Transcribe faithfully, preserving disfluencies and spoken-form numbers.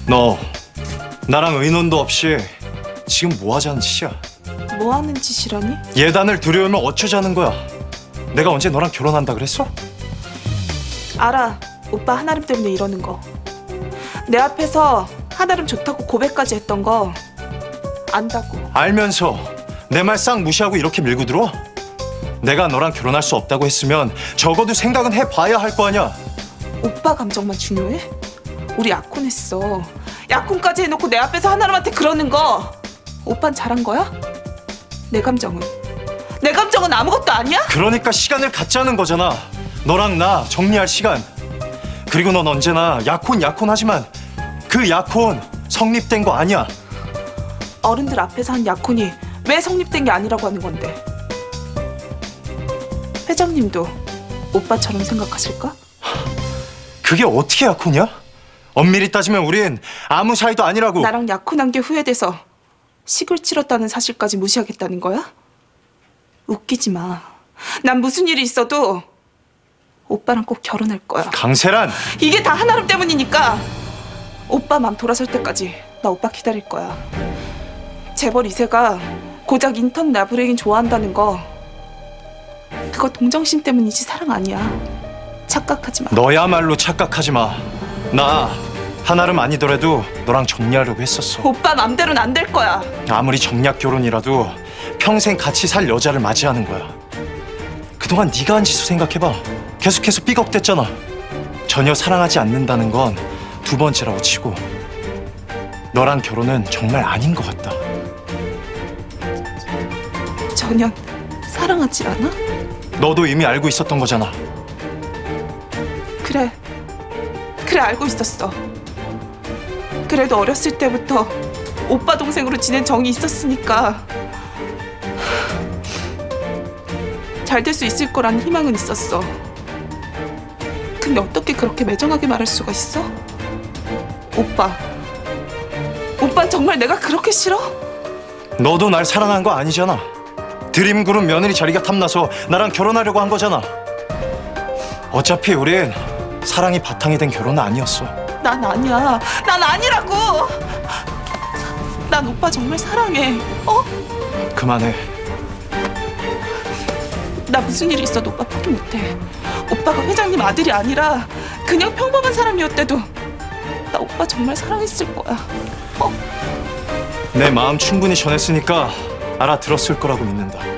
너 나랑 의논도 없이 지금 뭐 하자는 짓이야? 뭐 하는 짓이라니? 예단을 들여오면 어쩌자는 거야? 내가 언제 너랑 결혼한다 그랬어? 알아. 오빠 한아름 때문에 이러는 거. 내 앞에서 한아름 좋다고 고백까지 했던 거 안다고. 알면서 내 말 싹 무시하고 이렇게 밀고 들어와? 내가 너랑 결혼할 수 없다고 했으면 적어도 생각은 해봐야 할 거 아니야. 오빠 감정만 중요해? 우리 약혼했어. 약혼까지 해놓고 내 앞에서 한아름한테 그러는 거 오빤 잘한 거야? 내 감정은? 내 감정은 아무것도 아니야? 그러니까 시간을 갖자는 거잖아. 너랑 나 정리할 시간. 그리고 넌 언제나 약혼 약혼 하지만 그 약혼 성립된 거 아니야. 어른들 앞에서 한 약혼이 왜 성립된 게 아니라고 하는 건데? 회장님도 오빠처럼 생각하실까? 그게 어떻게 약혼이야? 엄밀히 따지면 우린 아무 사이도 아니라고. 나랑 약혼한 게 후회돼서 식을 치렀다는 사실까지 무시하겠다는 거야? 웃기지 마. 난 무슨 일이 있어도 오빠랑 꼭 결혼할 거야. 강세란! 이게 다 한아름 때문이니까 오빠 맘 돌아설 때까지 나 오빠 기다릴 거야. 재벌 이세가 고작 인턴 나부랭이 좋아한다는 거 그거 동정심 때문이지 사랑 아니야. 착각하지 마. 너야말로 착각하지 마. 나 한아름 아니더라도 너랑 정리하려고 했었어. 오빠 맘대로는 안 될 거야. 아무리 정략 결혼이라도 평생 같이 살 여자를 맞이하는 거야. 그동안 네가 한 짓을 생각해봐. 계속해서 삐걱댔잖아. 전혀 사랑하지 않는다는 건 두 번째라고 치고 너랑 결혼은 정말 아닌 것 같다. 전혀 사랑하지 않아? 너도 이미 알고 있었던 거잖아. 그래. 그래 알고 있었어. 그래도 어렸을 때부터 오빠 동생으로 지낸 정이 있었으니까 잘 될 수 있을 거란 희망은 있었어. 근데 어떻게 그렇게 매정하게 말할 수가 있어? 오빠. 오빠 정말 내가 그렇게 싫어? 너도 날 사랑한 거 아니잖아. 드림그룹 며느리 자리가 탐나서 나랑 결혼하려고 한 거잖아. 어차피 우린 사랑이 바탕이 된 결혼은 아니었어. 난 아니야. 난 아니라고. 난 오빠 정말 사랑해. 어? 그만해. 나 무슨 일이 있어도 오빠 포기 못해. 오빠가 회장님 아들이 아니라 그냥 평범한 사람이었대도 나 오빠 정말 사랑했을 거야. 어? 내 마음 충분히 전했으니까 알아들었을 거라고 믿는다.